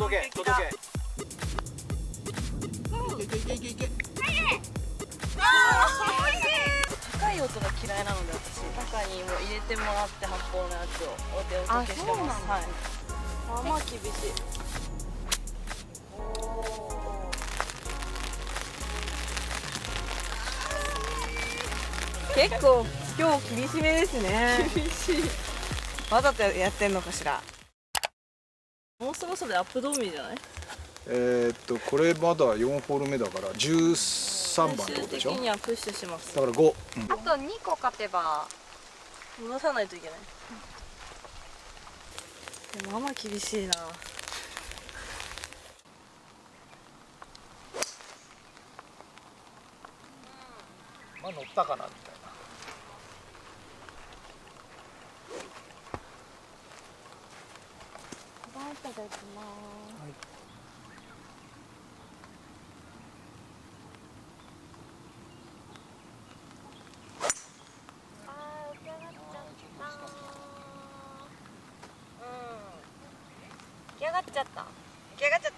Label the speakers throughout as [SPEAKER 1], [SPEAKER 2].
[SPEAKER 1] 届け届け。
[SPEAKER 2] 高い音が嫌いなので、私中にもう入れてもらって発泡のやつをお手をおけしてます。はい。まあ厳しい。
[SPEAKER 3] 結構今日厳しめですね。
[SPEAKER 2] 厳しい。
[SPEAKER 3] わざとやってんのかしら。
[SPEAKER 2] もうそろそろアップドーミーじゃない？
[SPEAKER 1] これまだ4ホール目だから13番ってことでしょ。
[SPEAKER 2] 最終的にはプッシュします。
[SPEAKER 1] だから5、
[SPEAKER 3] あと2個勝てば
[SPEAKER 2] 戻さないといけない。でもまあまあ厳しいな。
[SPEAKER 1] まあ乗ったかなみたいな。
[SPEAKER 3] いただきます。
[SPEAKER 1] はい。
[SPEAKER 3] あー、浮き上がっちゃった。浮き上がっちゃった。浮き上がっちゃった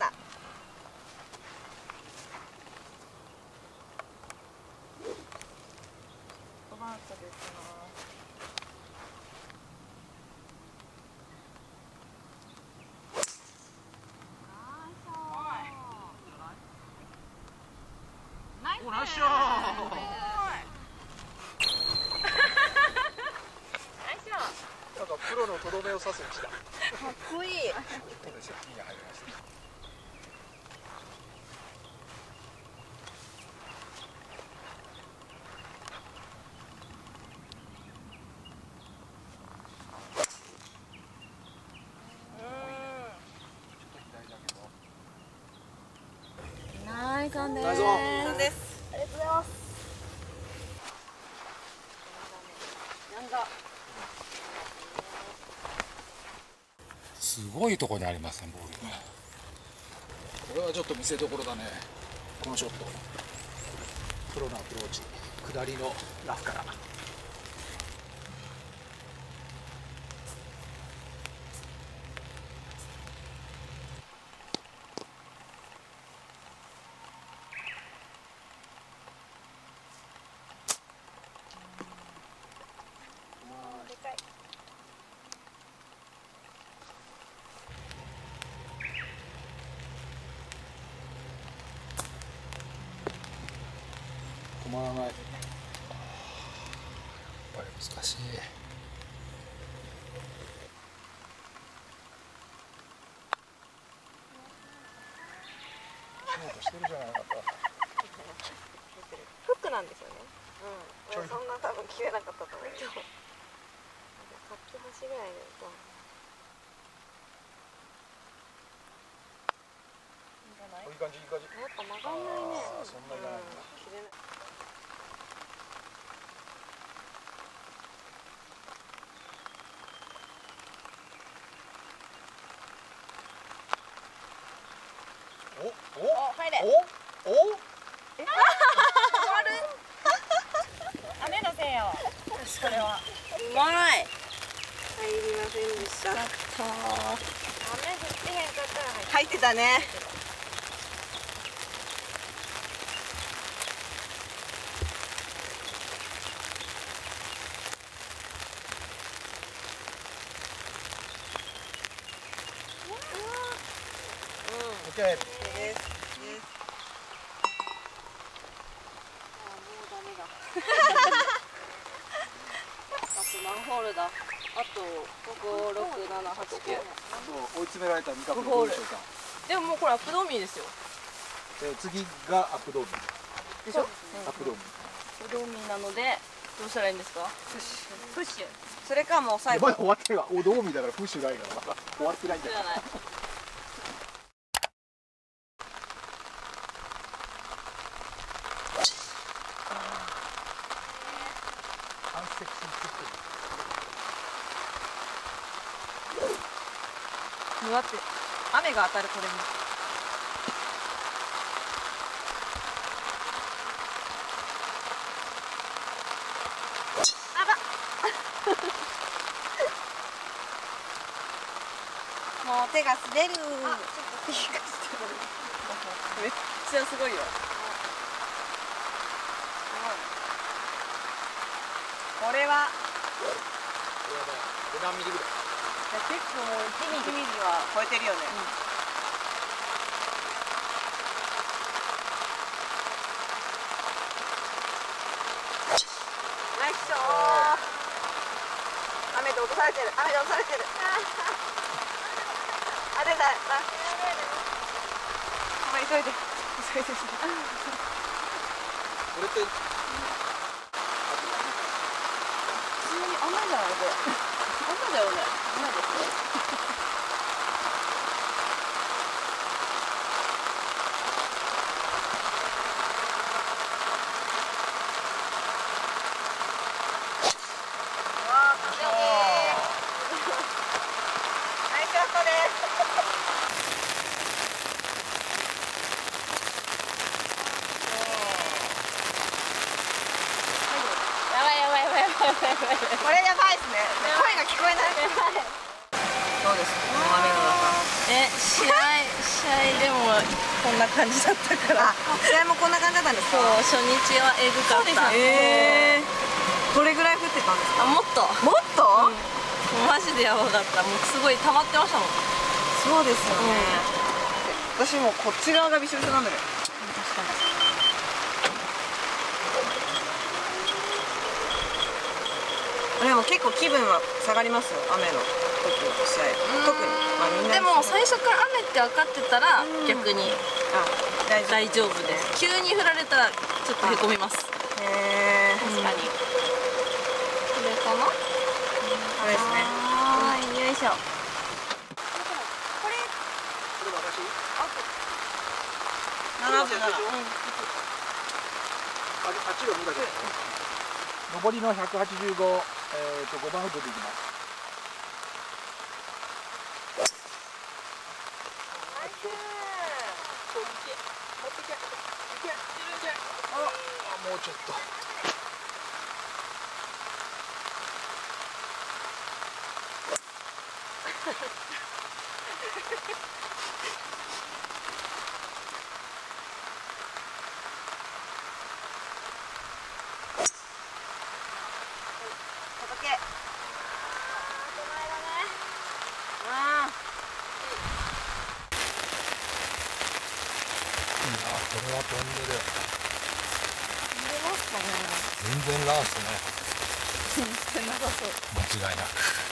[SPEAKER 3] 。5番ウッドですな。
[SPEAKER 1] おナイスショー。なんかプロのとどめを刺す位置だ。
[SPEAKER 2] かっこいい。
[SPEAKER 1] どうでしょう。いいが入りました。
[SPEAKER 3] ナイスオンです。
[SPEAKER 1] ナイスオン。
[SPEAKER 2] そうです。ありがとうございます。なんだ。
[SPEAKER 4] すごいところにありますね、ボールが。
[SPEAKER 1] これはちょっと見せどころだね。このショット。プロのアプローチ、下りのラフから。
[SPEAKER 3] でかい。
[SPEAKER 1] 止まらない。やっ
[SPEAKER 4] ぱり難しい。
[SPEAKER 1] ショートしてるじゃないかと。
[SPEAKER 3] フックなんですよね。うん。そんな多分切れなかったと思うけど。さっき端ぐらいで。
[SPEAKER 1] いい感じ、いい感じ。
[SPEAKER 3] やっぱ曲がんないね。
[SPEAKER 1] そんなにない。
[SPEAKER 3] 切れない。
[SPEAKER 1] お、
[SPEAKER 3] お、入れ。
[SPEAKER 1] お、お。
[SPEAKER 3] 雨のせいよ。これは。
[SPEAKER 2] うまい。
[SPEAKER 3] 入りませんでした。
[SPEAKER 2] やったー。
[SPEAKER 3] 雨降ってへんかったら入って。
[SPEAKER 2] 入ってたね。
[SPEAKER 1] オッケー。
[SPEAKER 2] です。です。あ、もうダメだ。あと何ホールだ。あと5、6、7、8、9。
[SPEAKER 1] そう追い詰められた味覚どうでしょうか。
[SPEAKER 2] でももうこれアップドーミーですよ。
[SPEAKER 1] 次がアップドーミー。
[SPEAKER 2] でしょ？
[SPEAKER 1] アップドーミー。
[SPEAKER 2] アップドーミーなのでどうしたらいいんですか？プッシュ。
[SPEAKER 3] それかもう最後。
[SPEAKER 1] まだ終わってるわ。おドーミーだからプッシュないからまだ終わってないんだよ。
[SPEAKER 2] じゃない。
[SPEAKER 1] 半セクシーキッ
[SPEAKER 3] うわって雨が当たるこれに。もう手が滑る。あ、ちょっと
[SPEAKER 2] めっちゃすごいよ。
[SPEAKER 3] これは
[SPEAKER 1] 何ミリぐらい？
[SPEAKER 2] 結構もう
[SPEAKER 3] 1ミリは超えてるよね。ナイスショー。雨で落とされてる。雨で落とされてる。あ、出た。急いで。急いで。
[SPEAKER 1] これって
[SPEAKER 2] 普通に雨じゃないこれ。雨だよね。雨ですね。
[SPEAKER 3] これやばいですね。声が聞こえない。どうですか、この雨の中。
[SPEAKER 2] 試合でもこんな感じだったから。
[SPEAKER 3] 試合もこんな感じだったんですか。
[SPEAKER 2] そう、初日はエグかった。
[SPEAKER 3] どれぐらい降ってたんですか。
[SPEAKER 2] もっと
[SPEAKER 3] もっと、
[SPEAKER 2] もうマジでやばかった。もうすごい溜まってましたもん。
[SPEAKER 3] そうですよね、私もこっち側がびしょびしょなんだけど。
[SPEAKER 2] 確かに。
[SPEAKER 3] でも結構気分は下がりますよ、雨の時の試合。特に、みんな
[SPEAKER 2] でも最初から雨って分かってたら逆に
[SPEAKER 3] 大丈夫。
[SPEAKER 2] 大丈夫です。急に降られたらちょっとへこみます。
[SPEAKER 3] へえ。
[SPEAKER 2] 確かに。これかな？
[SPEAKER 3] これですね。
[SPEAKER 2] はい、よいしょ。
[SPEAKER 1] これ私？
[SPEAKER 3] 77。
[SPEAKER 1] あっちが無駄じゃない。上りの185、5番ウッドでいきます。もうちょっと。これは飛んでる。
[SPEAKER 2] 飛んでますかね。
[SPEAKER 4] 全然ラースね。
[SPEAKER 2] 全然なさそう。
[SPEAKER 4] 間違いなく。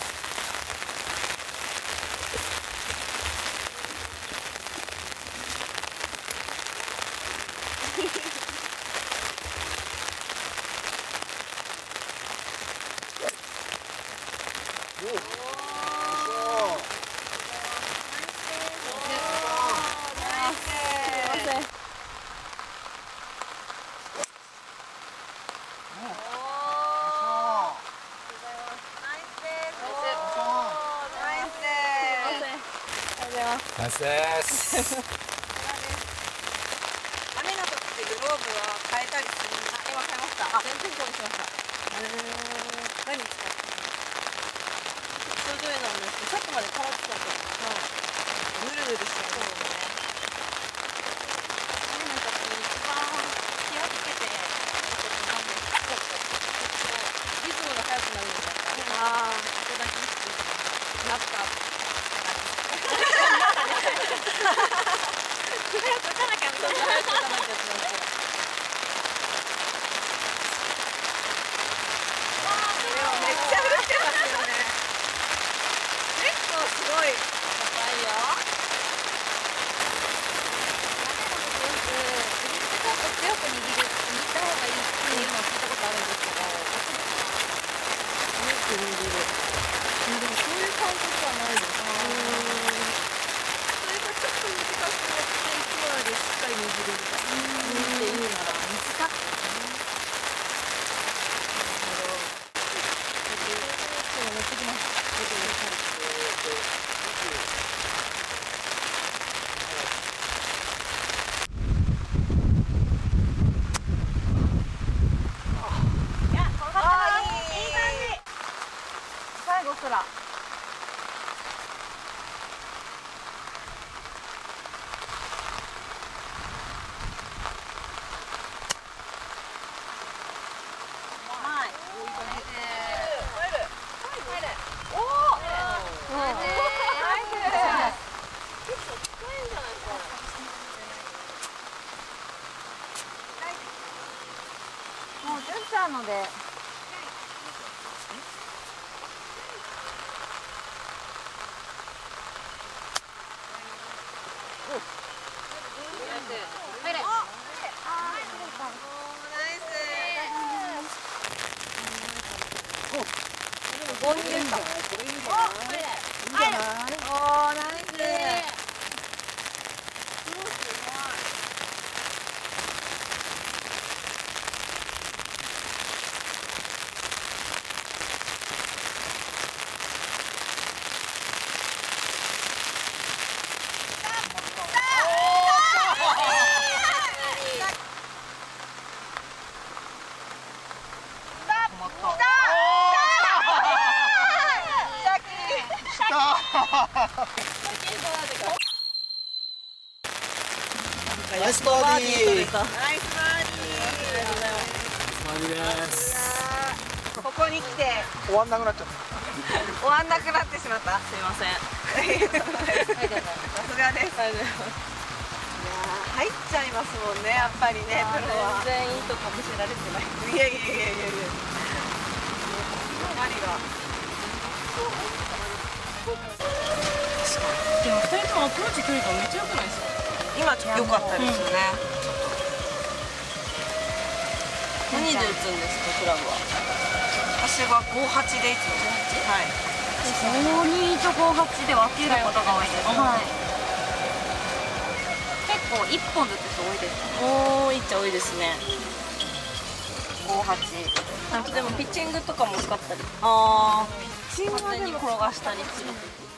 [SPEAKER 4] ナイスです。
[SPEAKER 3] 雨の時ってグローブは変えたりするんですか。
[SPEAKER 2] 今買いました。全然購入しました。
[SPEAKER 3] 何使ってる
[SPEAKER 2] ちょうどいいなんですけど、さっきまでカラッとだった。
[SPEAKER 3] の。ぬるぬるしてる。
[SPEAKER 2] そうね。雨の時に一番気をつけてリズムが速くなるみたいな。ここだけなった。
[SPEAKER 3] たので。
[SPEAKER 1] ナイスバーディー。
[SPEAKER 3] ナイスバーディー。ここに来て
[SPEAKER 1] 終わんなくなっちゃった。
[SPEAKER 3] 終わんなくなってしまった。
[SPEAKER 2] すいません。
[SPEAKER 3] さすがです。いや入っちゃいますもんね、やっぱりね、プロは。
[SPEAKER 2] 全員とか見せられてない。
[SPEAKER 3] いやいやいやいやいや。何が。
[SPEAKER 2] でも2人ともアプローチ距離感めっちゃ良くないですか？
[SPEAKER 3] 今良かったですよね。
[SPEAKER 2] 何で打つんですか、クラブは？
[SPEAKER 3] 私は58でいつも。はい。
[SPEAKER 5] 52と58で分けることが多いです。はい。結構1本ずつ多いです。
[SPEAKER 2] 多いっちゃ多いですね。
[SPEAKER 5] 58。
[SPEAKER 2] でもピッチングとかも使ったり、
[SPEAKER 3] ああ。
[SPEAKER 2] 勝手に転がしたりする。